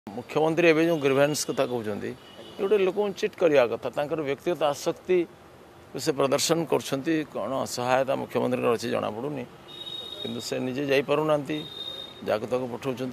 मुख्यमंत्री एवं जो ग्रीवेन्स कथा कहते गोटे लोक चिट करवा कथा व्यक्तिगत आसक्ति से प्रदर्शन कर कौन असहायता मुख्यमंत्री अच्छी जना पड़ूनी किंतु से निजे जापना जहाँ तक पठाऊँ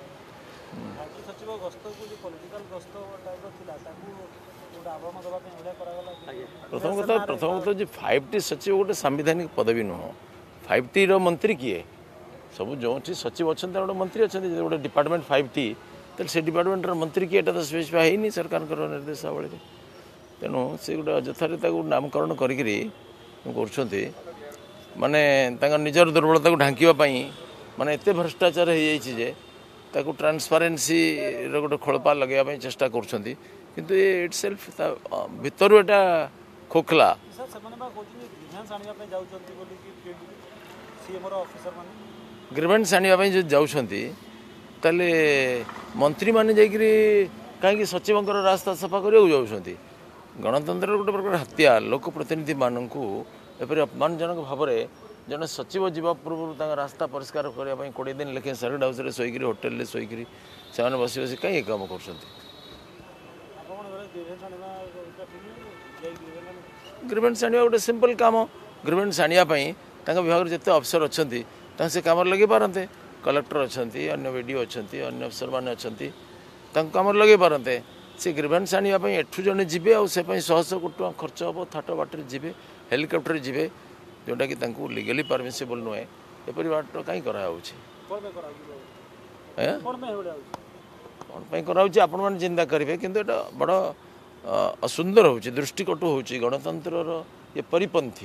प्रथम कथा जो 5T सचिव गोटे सांविधानिक पदवी नुह 5T मंत्री किए सब जो सचिव अच्छा गोटे मंत्री अच्छा गोटे डिपार्टमेंट 5T तो से डिपार्टमेंट मंत्री किए तो स्पेसीफाई है सरकार निर्देशावली तेणु से गोटे अजथार नामकरण करी माने निजर दुर्बलता को ढांकवाई माने एत भ्रष्टाचार हो जाए ट्रांसपारेन्सी गोटे खोलपा लगे चेष्टा कर इट सेल्फ भितर एटा खोखला ग्रीवेन्स आने जो जाऊँगी ताले मंत्री माने जाकरी कहीं सचिव रास्ता सफा करने जाऊँगी गणतंत्र गोटे प्रकार हत्या लोक प्रतिनिधि मानक एपरी अपमानजनक भाव में जन सचिव जीवा पूर्व रास्ता परिष्कार करने 20 दिन लेखे सर्किट हाउस में शोक होटेल शोक से बस बस कहीं काम कर ग्रीवेन्स आने गोटे सिंपल कम ग्रीवेन्स आने विभाग जिते अफसर अच्छा से कम लगे पारते कलेक्टर अच्छा अन्य वीडियो अच्छा अन्य अफसर मैंने अच्छा कम लगे पारते से ग्रीवेन्स आने एठू जड़े जी से 100 कोटी टका खर्च हम थाट बाटर जी हेलिकप्टर जी जोटा कि लीगली परमिसेबल नुहे एपरी बाट कहीं कौन करा चिंता करेंगे किंतु एटा बड़ असुंदर हो दृष्टिकटु हो गणतंत्र ये परिपंथी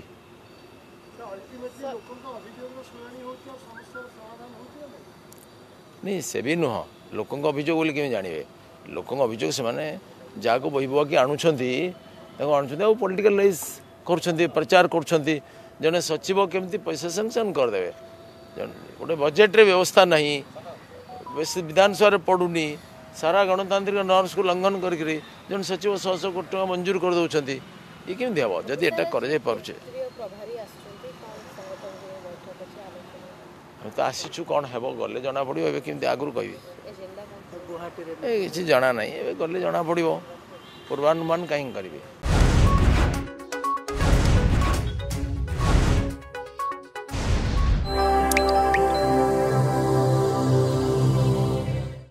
नहीं से भी नुह लोक अभियोग बोली केमी जानवे लोक अभियोग से माने जहाँ को बही बुआ कि आणुंट पॉलिटिकलाइज कर प्रचार कर जड़े सचिव केमती पैसा सेंक्शन करदे गोटे बजेट रे व्यवस्था नहीं विधानसभा पड़ूनी सारा गणतांत्रिक नॉर्म्स को लंघन करके जन सचिव 100 कोटी टका मंजूर कर दौरान ये केमती हम जदि एटा कर पारे तो आसीचु कौन हे गले जना पड़ो ए केमती आगु कह किसी जाना ना गले जना पड़ो पूर्वानुमान कहीं करेंगे।